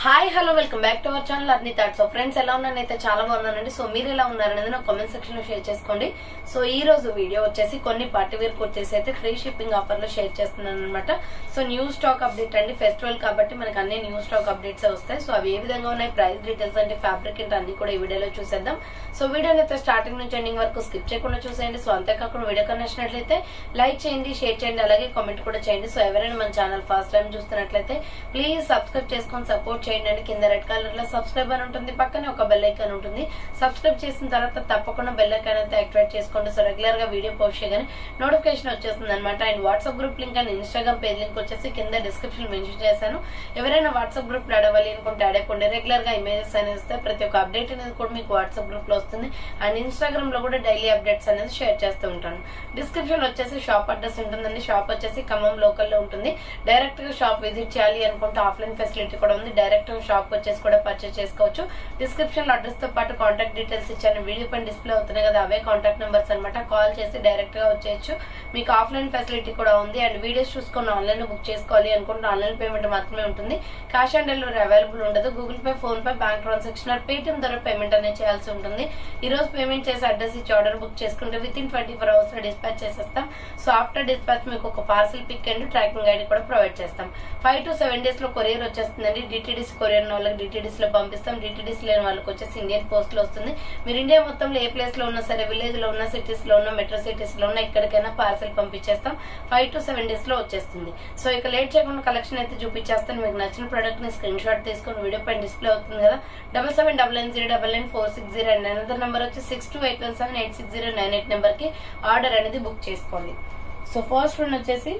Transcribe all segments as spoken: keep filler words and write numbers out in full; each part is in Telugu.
Hi hello welcome back to our channel అర్నీ థాట్స్. సో ఫ్రెండ్స్ ఎలా ఉన్నానైతే చాలా బాగున్నానండి. సో మీరు ఎలా ఉన్నారనేది నా కామెంట్ సెక్షన్ లో షేర్ చేసుకోండి. సో ఈ రోజు వీడియో వచ్చేసి కొన్ని పార్టీ వేర్ కుర్తీస్ అయితే ఫ్రీ షిప్పింగ్ ఆఫర్ లో షేర్ చేస్తున్నాను అనమాట. సో న్యూ స్టాక్ అప్డేట్ అండి, ఫెస్టివల్ కాబట్టి మనకు అన్ని న్యూ స్టాక్ అప్డేట్స్ వస్తాయి. సో అవి ఏ విధంగా ఉన్నాయి, ప్రైస్ డీటెయిల్స్ అంటే ఫ్యాబ్రిక్ ఏంటి అన్ని కూడా ఈ వీడియోలో చూసేద్దాం. సో వీడియోని అయితే స్టార్టింగ్ నుంచి ఎండింగ్ వరకు స్కిప్ చేయకుండా చూసేయండి. సో అంతేకాకుండా వీడియో నచ్చినట్లయితే లైక్ చేయండి, షేర్ చేయండి, అలాగే కామెంట్ కూడా చేయండి. సో ఎవరైనా మన ఛానల్ ఫస్ట్ టైం చూస్తున్నట్లయితే ప్లీజ్ సబ్స్క్రైబ్ చేసుకొని సపోర్ట్ చేయండి. కింద రెడ్ కలర్ లో సబ్స్క్రైబ్ అని ఉంటుంది, పక్కనే ఒక బెల్ ఐకాన్ ఉంటుంది. సబ్స్క్రైబ్ చేసిన తర్వాత తప్పకుండా బెల్ ఐకాన్ అయితే యాక్టివేట్ చేసుకోండి. సో రెగ్యులర్ గా వీడియో పోస్ట్ చేయగానే నోటిఫికేషన్ వచ్చేస్తుంది అనమాట. And WhatsApp group link and Instagram page link వచ్చేసి కింద డిస్క్రిప్షన్ మెన్షన్ చేశాను. ఎవరైనా వాట్సాప్ గ్రూప్ లో అడవాలి అనుకుంటే అడగండి. రెగ్యులర్ గా ఇమేజెస్ అనేది వస్తే ప్రతి ఒక్క అప్డేట్ అనేది కూడా మీకు వాట్సాప్ గ్రూప్ లో వస్తుంది. అండ్ ఇన్స్టాగ్రామ్ లో కూడా డైలీ అప్డేట్స్ అనేది షేర్ చేస్తూ ఉంటాను. డిస్క్రిప్షన్ వచ్చేసి షాప్ అడ్రస్ ఉంటుందండి. షాప్ వచ్చేసి ఖమ్మం లోకల్ లో ఉంటుంది. డైరెక్ట్ గా షాప్ విజిట్ చేయాలి అనుకుంటే ఆఫ్లైన్ ఫెసిలిటీ కూడా ఉంది. డైరెక్ట్ గా షాప్ వచ్చేసి కూడా పర్చేస్ చేసుకోవచ్చు. డిస్క్రిప్షన్ లో అడ్రస్ తో పాటు కాంటాక్ట్ డీటెయిల్స్ ఇచ్చాను. వీడియో పైన డిస్ప్లే అవుతున్నాయి కదా, అవే కాంటాక్ట్ నెంబర్స్ అనమాట. కాల్ చేసి డైరెక్ట్ గా వచ్చేయచ్చు. మీకు ఆఫ్లైన్ ఫెసిలిటీ కూడా ఉంది. అండ్ వీడియోస్ చూసుకొని ఆన్లైన్ బుక్ చేసుకోవాలి అనుకుంటే ఆన్లైన్ పేమెంట్ మాత్రమే ఉంటుంది. క్యాష్ ఆన్ డెలివరీ అవైలబుల్ ఉండదు. Google Pay, PhonePe, bank transaction or Paytm ద్వారా పేమెంట్ అనేది చేయాల్సి ఉంటుంది. ఈ రోజు పేమెంట్ చేసి అడ్రస్ ఇచ్చి ఆర్డర్ బుక్ చేసుకుంటే within twenty four hours లో డిస్పాచ్ చేసేస్తాం. సో ఆఫ్టర్ డిస్పాచ్ మీకు ఒక parcel pick and tracking ID కూడా ప్రొవైడ్ చేస్తాం. ఫైవ్ టు సెవెన్ డేస్ లో కొరియర్ వచ్చేస్తుందండి. డిటిడిసి కొరియర్ వాళ్ళకి డిటిడిసి లో పంపిస్తాం. డిటిడిసి లేని వాళ్ళకి వచ్చేసి ఇండియన్ పోస్ట్ లో వస్తుంది. మీరు ఇండియా మొత్తంలో ఏ ప్లేస్ లో ఉన్నా సరే, విలేజ్ లో ఉన్న, సిటీస్ లో ఉన్న, మెట్రో సిటీస్ లో ఉన్న ఎక్కడికైనా పార్సల్ పంపించేస్తాం. ఫైవ్ టు సెవెన్ డేస్ లో వచ్చేస్తుంది. సో ఇక లేట్ చేయకుండా కలెక్షన్ అయితే చూపించేస్తాను. మీకు నచ్చిన ప్రొడక్ట్ ని స్క్రీన్ షాట్ తీసుకుని వీడియో పైన డిస్ప్లే అవుతుంది కదా, double seven double nine zero double nine four six zero and another number వచ్చి six two eight one seven eight six zero nine eight number కి ఆర్డర్ అనేది బుక్ చేసుకోండి. సో ఫస్ట్ వన్ వచ్చేసి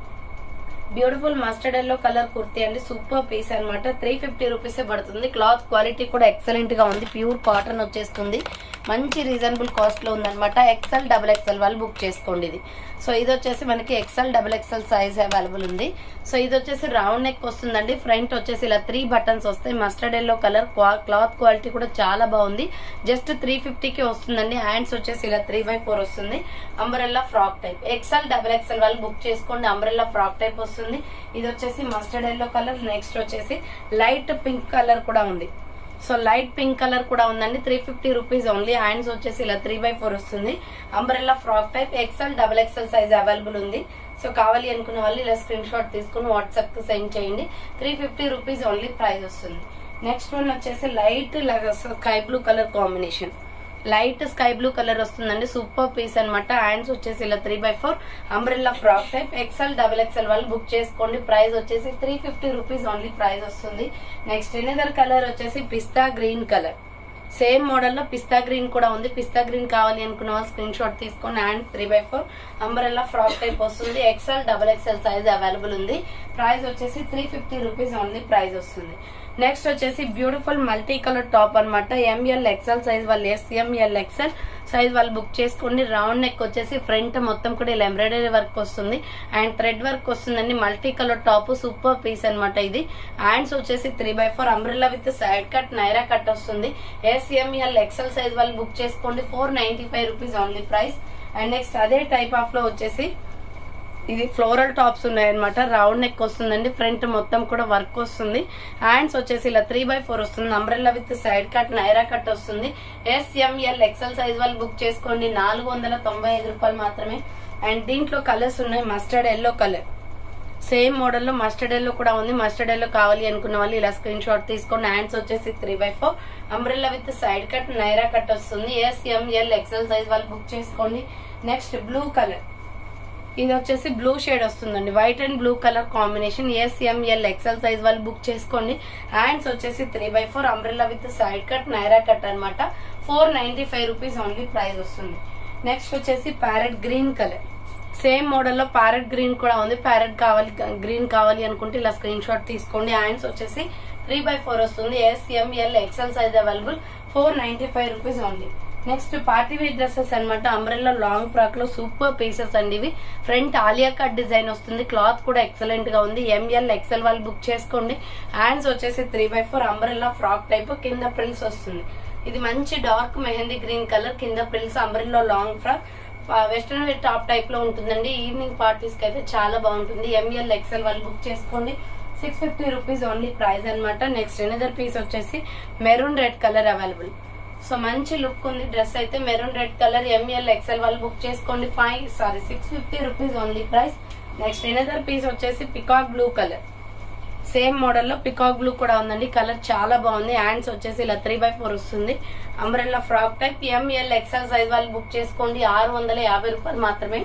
beautiful mustard yellow colour kurti అండి. సూపర్ పీస్ అనమాట. త్రీ ఫిఫ్టీ రూపీస్ పడుతుంది. క్లాత్ క్వాలిటీ కూడా ఎక్సలెంట్ గా ఉంది. ప్యూర్ కాటన్ వచ్చేస్తుంది. మంచి రీజనబుల్ కాస్ట్ లో ఉందన్నమాట. ఎక్సెల్ డబుల్ ఎక్సెల్ వాళ్ళు బుక్ చేసుకోండి ఇది. సో ఇది వచ్చేసి మనకి XL double XL size available ఉంది. సో ఇది వచ్చేసి రౌండ్ నెక్ వస్తుందండి. ఫ్రంట్ వచ్చేసి ఇలా త్రీ బటన్స్ వస్తాయి. Mustard yellow colour, cloth quality కూడా చాలా బాగుంది. జస్ట్ త్రీ ఫిఫ్టీకి వస్తుందండి. హ్యాండ్స్ వచ్చేసి ఇలా త్రీ బై ఫోర్ వస్తుంది. Umbrella frock type. XL double XL వాళ్ళు బుక్ చేసుకోండి. అంబ్రెల్లా ఫ్రాక్ టైప్ వస్తుంది. ఇది వచ్చేసి మస్టర్డ్ ఎల్లో కలర్. నెక్స్ట్ వచ్చేసి లైట్ పింక్ కలర్ కూడా ఉంది. సో లైట్ పింక్ కలర్ కూడా ఉందండి. Three fifty rupees only. Hands వచ్చేసి ఇలా త్రీ బై ఫోర్ వస్తుంది. Umbrella frock type. XL double XL size available ఉంది. సో కావాలి అనుకున్న వాళ్ళు ఇలా స్క్రీన్ షాట్ తీసుకుని వాట్సాప్ కి సెండ్ చేయండి. Three fifty rupees only price వస్తుంది. నెక్స్ట్ వన్ వచ్చేసి light sky blue colour combination. Light sky blue colour వస్తుందండి. సూపర్ పీస్ అనమాట. హ్యాండ్స్ వచ్చేసి ఇలా three by four umbrella frock type. XL double XL వాళ్ళు బుక్ చేసుకోండి. ప్రైస్ వచ్చేసి three fifty rupees only price వస్తుంది. నెక్స్ట్ ఎనదర్ కలర్ వచ్చేసి పిస్తా గ్రీన్ కలర్. సేమ్ మోడల్ లో పిస్తా గ్రీన్ కూడా ఉంది. పిస్తా గ్రీన్ కావాలి అనుకున్న వాళ్ళు స్క్రీన్ షాట్ తీసుకొని hand three by four umbrella frock type వస్తుంది. XL double XL size available ఉంది. ప్రైస్ వచ్చేసి three fifty rupees only price వస్తుంది. నెక్స్ట్ వచ్చేసి బ్యూటిఫుల్ మల్టీ కలర్ టాప్ అనమాట. ఎంఎల్ ఎక్సెల్ సైజ్ వాళ్ళు ఎస్ఎంఎల్ ఎక్సెల్ సైజ్ వాళ్ళు బుక్ చేసుకోండి. రౌండ్ నెక్ వచ్చేసి ఫ్రంట్ మొత్తం కూడా ఇలా ఎంబ్రాయిడరీ వర్క్ వస్తుంది అండ్ థ్రెడ్ వర్క్ వస్తుందండి. Multi colour top super piece అనమాట ఇది. హ్యాండ్స్ వచ్చేసి three by four umbrella with side cut Naira cut వస్తుంది. ఎస్ఎంఎల్ ఎక్సెల్ సైజ్ వాళ్ళు బుక్ చేసుకోండి. Four ninety five rupees only price. And next అదే టైప్ ఆఫ్ లో వచ్చేసి ఇది ఫ్లోరల్ టాప్స్ ఉన్నాయన్నమాట. రౌండ్ నెక్ వస్తుందండి. ఫ్రంట్ మొత్తం కూడా వర్క్ వస్తుంది. హ్యాండ్స్ వచ్చేసి ఇలా త్రీ బై ఫోర్ వస్తుంది. Umbrella with side cut Naira cut వస్తుంది. ఎస్ఎంఎల్ ఎక్సెల్ సైజ్ వాళ్ళు బుక్ చేసుకోండి. నాలుగు వందల తొంభై ఐదు రూపాయలు మాత్రమే. అండ్ దీంట్లో కలర్స్ ఉన్నాయి. Mustard yellow colour. Same model లో మస్టర్డ్ ఎల్లో కూడా ఉంది. మస్టర్డ్ ఎల్లో కావాలి అనుకున్న వాళ్ళు ఇలా స్క్రీన్ షాట్ తీసుకోండి. హ్యాండ్స్ వచ్చేసి three by four umbrella with side cut Naira cut వస్తుంది. ఎస్ఎంఎల్ ఎక్సెల్ సైజ్ వాళ్ళు బుక్ చేసుకోండి. Next blue colour. ఇది వచ్చేసి బ్లూ షేడ్ వస్తుందండి. White and blue colour combination. SML XL size వాళ్ళు బుక్ చేసుకోండి. హ్యాండ్స్ వచ్చేసి three by four umbrella with side cut Naira cut అనమాట. Four ninety five rupees only price వస్తుంది. నెక్స్ట్ వచ్చేసి parrot green colour. Same model లో ప్యారెట్ గ్రీన్ కూడా ఉంది. ప్యారెట్ కావాలి గ్రీన్ కావాలి అనుకుంటే ఇలా స్క్రీన్ షాట్ తీసుకోండి. హ్యాండ్స్ వచ్చేసి త్రీ బై ఫోర్ వస్తుంది. SML XL size available. Four ninety five rupees only. Next party wear dresses అనమాట. అంబ్రెల్లా లాంగ్ ఫ్రాక్ లో సూపర్ పీసెస్ అండి ఇవి. ఫ్రంట్ ఆలియా కట్ డిజైన్ వస్తుంది. క్లాత్ కూడా ఎక్సలెంట్ గా ఉంది. ఎంఎల్ ఎక్సెల్ వాళ్ళు బుక్ చేసుకోండి. హ్యాండ్స్ వచ్చేసి three by four umbrella frock type. కింద ప్రిల్స్ వస్తుంది. ఇది మంచి డార్క్ మెహందీ గ్రీన్ కలర్. కింద frills. Umbrella long frock. Western wear top type లో ఉంటుందండి. ఈవినింగ్ పార్టీస్ కి అయితే చాలా బాగుంటుంది. ఎంఎల్ ఎక్సెల్ వాళ్ళు బుక్ చేసుకోండి. Six fifty rupees only price అనమాట. నెక్స్ట్ ఎనదర్ పీస్ వచ్చేసి maroon red colour available. So మంచి లుక్ ఉంది డ్రెస్ అయితే. Maroon red colour ML XL వాళ్ళు బుక్ చేసుకోండి. Five sorry six fifty rupees only price. Next another piece వచ్చేసి peacock blue colour. Same model లో పికాక్ బ్లూ కూడా ఉందండి. కలర్ చాలా బాగుంది. హ్యాండ్స్ వచ్చేసి ఇలా త్రీ బై ఫోర్ వస్తుంది. Umbrella frock type ML XL size వాళ్ళు బుక్ చేసుకోండి. ఆరు వందల యాభై రూపాయలు మాత్రమే.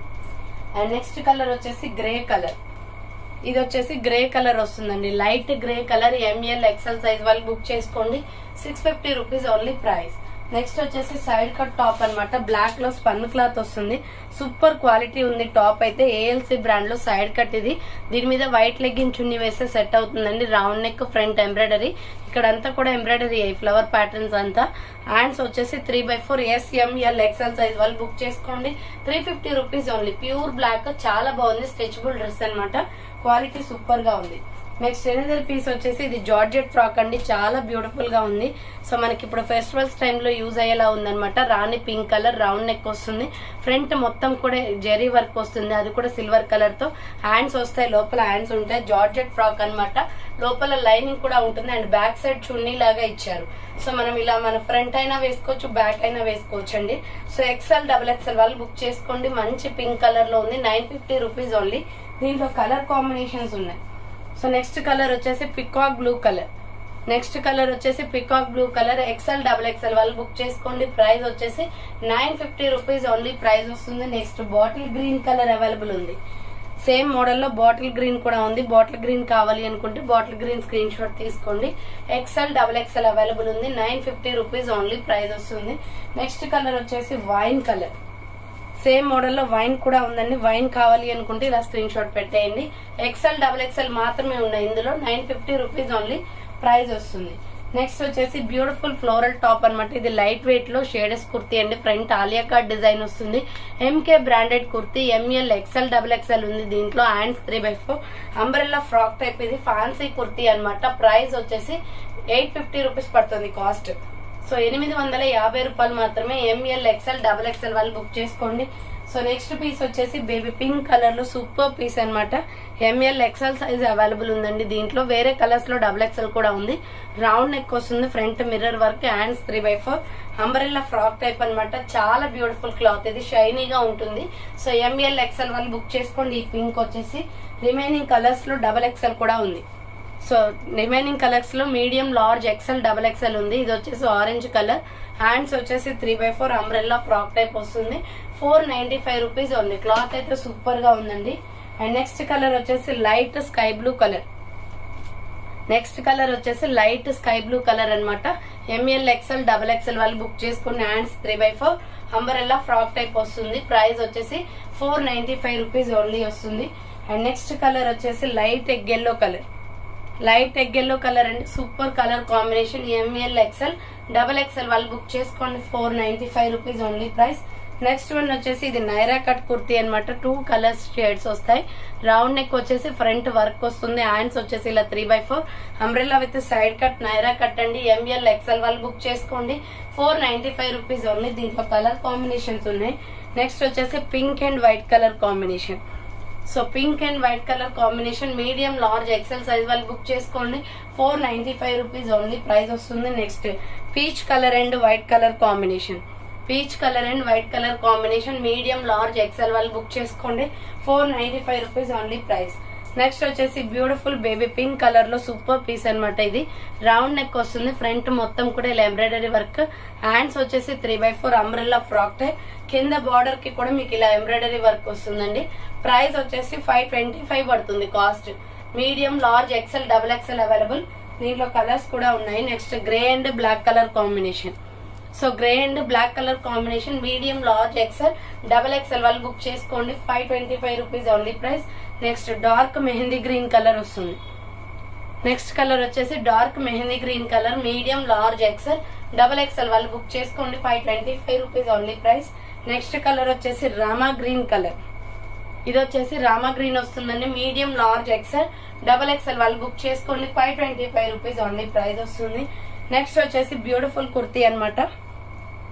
అండ్ నెక్స్ట్ కలర్ వచ్చేసి గ్రే కలర్. ఇది వచ్చేసి గ్రే కలర్ వస్తుందండి. Light grey colour ML XL size వాళ్ళు బుక్ చేసుకోండి. Six fifty rupees only price. Next వచ్చేసి సైడ్ కట్ టాప్ అనమాట. బ్లాక్ లో స్పన్ క్లాత్ వస్తుంది. సూపర్ క్వాలిటీ ఉంది టాప్ అయితే. ఏఎల్సీ బ్రాండ్ లో సైడ్ కట్ ఇది. దీని మీద వైట్ లెగ్గిన్ చున్నీ వేస్తే సెట్ అవుతుందండి. Round neck front embroidery. ఇక్కడ అంతా కూడా ఎంబ్రాయిడరీ అయ్యి ఫ్లవర్ ప్యాటర్న్స్ అంతా. హ్యాండ్స్ వచ్చేసి three by four SML XL size వాళ్ళు బుక్ చేసుకోండి. Three fifty rupees only. Pure black చాలా బాగుంది. స్ట్రెచబుల్ డ్రెస్ అనమాట. క్వాలిటీ సూపర్ గా ఉంది. నెక్స్ట్ ఎనదర్ పీస్ వచ్చేసి ఇది జార్జెట్ ఫ్రాక్ అండి. చాలా బ్యూటిఫుల్ గా ఉంది. సో మనకి ఇప్పుడు ఫెస్టివల్స్ టైంలో యూజ్ అయ్యేలా ఉందనమాట. Rani pink colour round neck వస్తుంది. ఫ్రంట్ మొత్తం కూడా జెరీ వర్క్ వస్తుంది. అది కూడా సిల్వర్ కలర్ తో. హ్యాండ్స్ వస్తాయి. లోపల హ్యాండ్స్ ఉంటాయి. జార్జెట్ ఫ్రాక్ అనమాట. లోపల లైనింగ్ కూడా ఉంటుంది. అండ్ బ్యాక్ సైడ్ చున్నీ లాగా ఇచ్చారు. సో మనం ఇలా మన ఫ్రంట్ అయినా వేసుకోవచ్చు, బ్యాక్ అయినా వేసుకోవచ్చు అండి. సో ఎక్స్ఎల్ డబుల్ ఎక్స్ఎల్ వాళ్ళు బుక్ చేసుకోండి. మంచి పింక్ కలర్ లో ఉంది. Nine fifty rupees only. దీంట్లో కలర్ కాంబినేషన్స్ ఉన్నాయి. సో నెక్స్ట్ కలర్ వచ్చేసి peacock blue colour. Next colour వచ్చేసి peacock blue colour XL double XL వాళ్ళు బుక్ చేసుకోండి. ప్రైస్ వచ్చేసి nine fifty rupees only price వస్తుంది. Next bottle green colour available ఉంది. సేమ్ మోడల్ లో బాటిల్ గ్రీన్ కూడా ఉంది. బాటిల్ గ్రీన్ కావాలి అనుకుంటే బాటిల్ గ్రీన్ స్క్రీన్ షాట్ తీసుకోండి. ఎక్స్ఎల్ డబుల్ ఎక్స్ఎల్ అవైలబుల్ ఉంది. Nine fifty rupees only price వస్తుంది. నెక్స్ట్ కలర్ వచ్చేసి వైన్ కలర్. సేమ్ మోడల్ లో వైన్ కూడా ఉందండి. వైన్ కావాలి అనుకుంటే ఇలా స్క్రీన్ షాట్ పెట్టేయండి. ఎక్స్ఎల్ డబుల్ ఎక్స్ఎల్ మాత్రమే ఉన్నాయి ఇందులో. Nine fifty rupees only price వస్తుంది. నెక్స్ట్ వచ్చేసి బ్యూటిఫుల్ ఫ్లోరల్ టాప్ అనమాట. ఇది లైట్ వెయిట్ లో షేడెస్ కుర్తీ అండి. ఫ్రంట్ ఆలియా కట్ డిజైన్ వస్తుంది. MK branded kurti. ML XL double XL ఉంది దీంట్లో. Hands three by four umbrella frock type. ఇది ఫ్యాన్సీ కుర్తీ అనమాట. ప్రైస్ వచ్చేసి ఎయిట్ ఫిఫ్టీ రూపీస్ పడుతుంది కాస్ట్. సో ఎనిమిది వందల యాభై రూపాయలు మాత్రమే. ఎంఎల్ ఎక్స్ఎల్ డబుల్ ఎక్స్ఎల్ వాళ్ళు బుక్ చేసుకోండి. సో నెక్స్ట్ పీస్ వచ్చేసి బేబీ పింక్ కలర్ లో సూపర్ పీస్ అనమాట. ఎంఎల్ ఎక్స్ఎల్ సైజ్ అవైలబుల్ ఉందండి. దీంట్లో వేరే కలర్స్ లో డబుల్ ఎక్స్ఎల్ కూడా ఉంది. రౌండ్ నెక్ వస్తుంది. Front mirror work. Hands three by four umbrella frock type అనమాట. చాలా బ్యూటిఫుల్ క్లాత్. ఇది షైనీగా ఉంటుంది. సో ఎంఎల్ ఎక్స్ఎల్ వాళ్ళు బుక్ చేసుకోండి. ఈ పింక్ వచ్చేసి రిమైనింగ్ కలర్స్ లో డబుల్ ఎక్స్ఎల్ కూడా ఉంది. సో రిమైనింగ్ కలర్స్ లో medium large XL double XL ఉంది. ఇది వచ్చేసి ఆరెంజ్ కలర్. హ్యాండ్స్ వచ్చేసి three by four umbrella frock type వస్తుంది. ఫోర్ నైన్టీ ఫైవ్ రూపీస్ ఉంది. క్లాత్ అయితే సూపర్ గా ఉందండి. అండ్ నెక్స్ట్ కలర్ వచ్చేసి light sky blue colour. Next colour వచ్చేసి లైట్ స్కై బ్లూ కలర్ అనమాట. ఎంఎల్ ఎక్స్ఎల్ డబుల్ ఎక్స్ఎల్ వాళ్ళు బుక్ చేసుకుని hands three by four umbrella frock type వస్తుంది. ప్రైస్ వచ్చేసి four ninety five rupees only వస్తుంది. అండ్ నెక్స్ట్ కలర్ వచ్చేసి light egg yellow colour. Light egg yellow colour అండి. Super colour combination. ML XL double XL వాళ్ళు బుక్ చేసుకోండి. Four ninety five rupees only price. Next one వచ్చేసి ఇది నైరా కట్ కుర్తీ అనమాట. టూ కలర్స్ షేడ్స్ వస్తాయి. రౌండ్ నెక్ వచ్చేసి ఫ్రంట్ వర్క్ వస్తుంది. హ్యాండ్స్ వచ్చేసి ఇలా three by four umbrella with side cut Naira cut అండి. ఎంఎల్ ఎక్స్ఎల్ వాళ్ళు బుక్ చేసుకోండి. Four ninety five rupees only. దీంట్లో కలర్ కాంబినేషన్స్ ఉన్నాయి. నెక్స్ట్ వచ్చేసి pink and white colour combination. So pink and white colour combination. Medium large XL size వాళ్ళు బుక్ చేసుకోండి. Four ninety five rupees only price వస్తుంది. Next peach colour and white colour combination. Peach colour and white colour combination. Medium large XL వాళ్ళు బుక్ చేసుకోండి. Four ninety five rupees only price. Next వచ్చేసి బ్యూటిఫుల్ బేబీ పింక్ కలర్ లో సూపర్ పీస్ అనమాట. ఇది రౌండ్ నెక్ వస్తుంది. ఫ్రంట్ మొత్తం కూడా ఇలా ఎంబ్రాయిడరీ వర్క్. హ్యాండ్స్ వచ్చేసి three by four umbrella frock type. కింద బార్డర్ కి కూడా మీకు ఇలా ఎంబ్రాయిడరీ వర్క్ వస్తుందండి. ప్రైస్ వచ్చేసి ఫైవ్ ట్వంటీ ఫైవ్ పడుతుంది cost. Medium large XL double XL available. దీంట్లో కలర్స్ కూడా ఉన్నాయి. Next grey and black colour combination. So grey and black colour combination. Medium large XL double XL వాళ్ళు బుక్ చేసుకోండి. Five twenty five rupees only price. Next dark mehndi green colour వస్తుంది. నెక్స్ట్ కలర్ వచ్చేసి dark mehndi green colour. Medium large XL double XL వాళ్ళు బుక్ చేసుకోండి. Five twenty five rupees only price. Next colour వచ్చేసి రామా గ్రీన్ కలర్. ఇది వచ్చేసి రామా గ్రీన్ వస్తుందండి. Medium large XL double XL వాళ్ళు బుక్ చేసుకోండి. Five twenty five rupees only price వస్తుంది. నెక్స్ట్ వచ్చేసి బ్యూటిఫుల్ కుర్తీ అనమాట.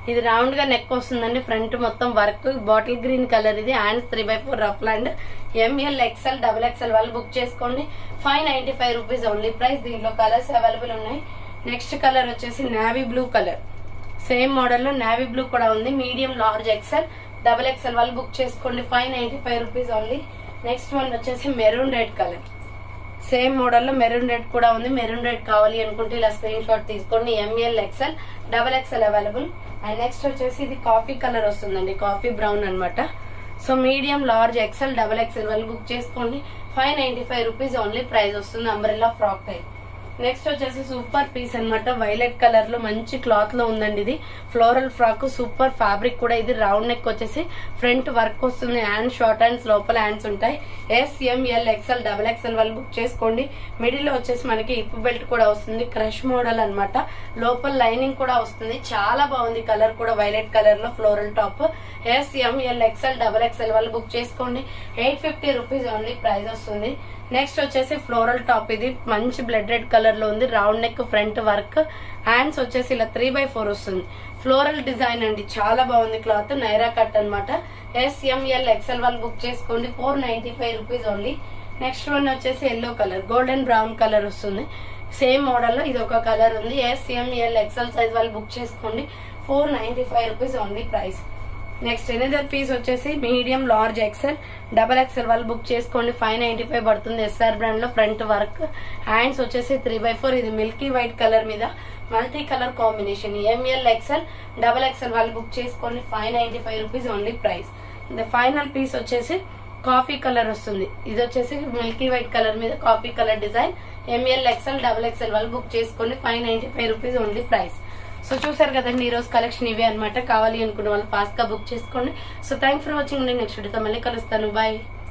ఇది రౌండ్ గా నెక్ వస్తుందండి, ఫ్రంట్ మొత్తం వర్క్, బాటిల్ గ్రీన్ కలర్ ఇది, hands three by four rough and ML XL double XL వాళ్ళు బుక్ చేసుకోండి. Five ninety five rupees only price. దీంట్లో కలర్స్ అవైలబుల్ ఉన్నాయి. నెక్స్ట్ కలర్ వచ్చేసి navy blue colour, same model లో నావీ బ్లూ కూడా ఉంది. Medium large XL double XL వాళ్ళు బుక్ చేసుకోండి. Five ninety five rupees only. Next one వచ్చేసి maroon red colour, same model లో మెరూన్ రెడ్ కూడా ఉంది. మెరూన్ రెడ్ కావాలి అనుకుంటే ఇలా స్క్రీన్ షాట్ తీసుకోండి. ML XL double XL available. And next వచ్చేసి ఇది కాఫీ కలర్ వస్తుందండి, కాఫీ బ్రౌన్ అనమాట. So medium large XL double XL వాళ్ళు బుక్ చేసుకోండి. Five ninety five rupees only price వస్తుంది. Umbrella frock type. నెక్స్ట్ వచ్చేసి సూపర్ పీస్ అనమాట, వైలెట్ కలర్ లో మంచి క్లాత్ లో ఉందండి. ఇది ఫ్లోరల్ ఫ్రాక్, సూపర్ ఫ్యాబ్రిక్ కూడా. ఇది రౌండ్ నెక్ వచ్చేసి ఫ్రంట్ వర్క్ వస్తుంది, హ్యాండ్ షార్ట్ హ్యాండ్స్, లోపల హ్యాండ్స్ ఉంటాయి. S ML XL double XL వాళ్ళు బుక్ చేసుకోండి. మిడిల్ లో వచ్చేసి మనకి హిప్ బెల్ట్ కూడా వస్తుంది, క్రష్ మోడల్ అనమాట. లోపల లైనింగ్ కూడా వస్తుంది, చాలా బాగుంది. కలర్ కూడా వైలెట్ కలర్ లో floral top. S ML XL double XL వాళ్ళు బుక్ చేసుకోండి. Eight fifty rupees only price వస్తుంది. నెక్స్ట్ వచ్చేసి ఫ్లోరల్ టాప్, ఇది మంచి బ్లడ్ రెడ్ కలర్ లో ఉంది. Round neck, front work, hands వచ్చేసి ఇలా త్రీ బై ఫోర్ వస్తుంది. ఫ్లోరల్ డిజైన్ అండి, చాలా బాగుంది క్లాత్. నైరా కట్ అనమాట. ఎస్ ఎంఎల్ ఎక్స్ఎల్ వాళ్ళు బుక్ చేసుకోండి. Four ninety five rupees only. Next one వచ్చేసి yellow colour, golden brown colour వస్తుంది. సేమ్ మోడల్ లో ఇది ఒక కలర్ ఉంది. ఎస్ ఎంఎల్ ఎక్స్ఎల్ సైజ్ వాళ్ళు బుక్ చేసుకోండి. Four ninety five rupees only price. Next another piece వచ్చేసి medium large XL double XL వాళ్ళు బుక్ చేసుకోండి. ఫైవ్ నైన్టీ ఫైవ్ పడుతుంది. ఎస్ఆర్ బ్రాండ్ లో ఫ్రంట్ వర్క్, హ్యాండ్స్ వచ్చేసి త్రీ బై ఫోర్. ఇది మిల్కీ వైట్ కలర్ మీద multi colour combination. ML XL double XL వాళ్ళు బుక్ చేసుకోండి. Five ninety five rupees only price. Final piece వచ్చేసి కాఫీ కలర్ వస్తుంది. ఇది వచ్చేసి మిల్కీ వైట్ కలర్ మీద coffee colour design. ML XL double XL వాళ్ళు బుక్ చేసుకోండి. Five ninety five rupees only price. So చూసారు కదండి, ఈ రోజు కలెక్షన్ ఇవే అనమాట. కావాలి అనుకున్న వాళ్ళు ఫాస్ట్ గా బుక్ చేసుకోండి. So thanks for watching. Next వీడియోతో మళ్ళీ కలుస్తాను. బాయ్.